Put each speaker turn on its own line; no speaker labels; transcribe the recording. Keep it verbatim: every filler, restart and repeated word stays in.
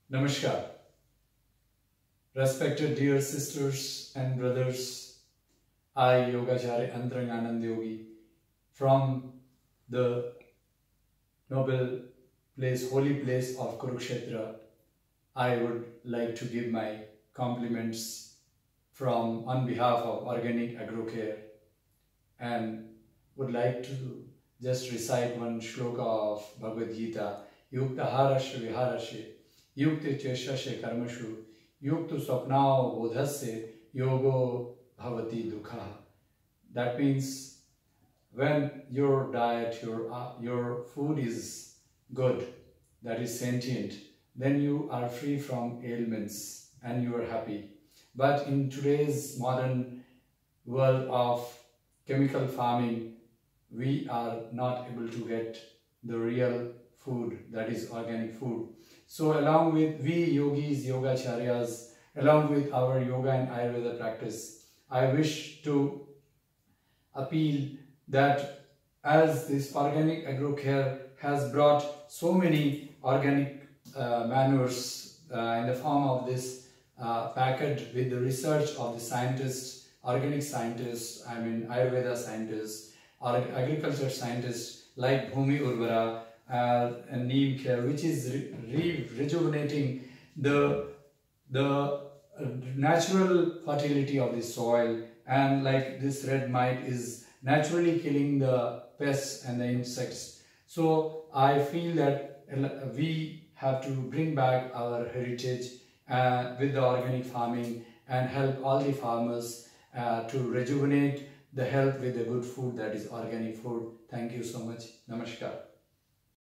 Namaskar. Respected dear sisters and brothers, I Yogacharya Antarang Anand Yogi from the noble place, holy place of Kurukshetra, I would like to give my compliments from on behalf of Organic Agrocare and would like to just recite one shloka of Bhagavad Gita. Yukta harasya viharasya, yukta cheshasya karmashu, yukta swapnao bodhasya, yogo bhavati dukha. That means when your diet, your, uh, your food is good, that is sentient, then you are free from ailments and you are happy. But in today's modern world of chemical farming, we are not able to get the real food, that is organic food. So along with we yogis, yogacharyas, along with our yoga and Ayurveda practice, I wish to appeal that as this Organic Agrocare has brought so many organic uh, manures uh, in the form of this uh, packet with the research of the scientists, organic scientists, I mean Ayurveda scientists, or agriculture scientists like Bhumi Urvara uh, and Neem Care, which is re re rejuvenating the, the natural fertility of the soil, and like this red mite is naturally killing the pests and the insects. So I feel that we have to bring back our heritage uh, with the organic farming and help all the farmers uh, to rejuvenate the health with the good food, that is organic food. Thank you so much. Namaskar.